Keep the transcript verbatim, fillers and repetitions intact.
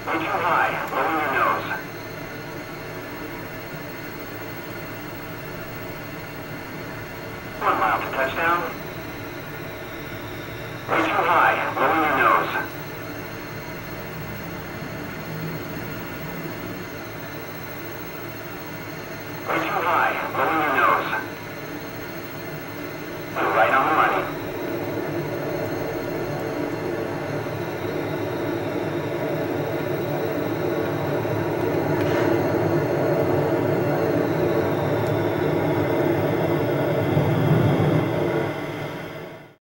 Way too high. Lower your nose. One mile to touchdown. Way too high. Lower your nose. Way too high. Lower your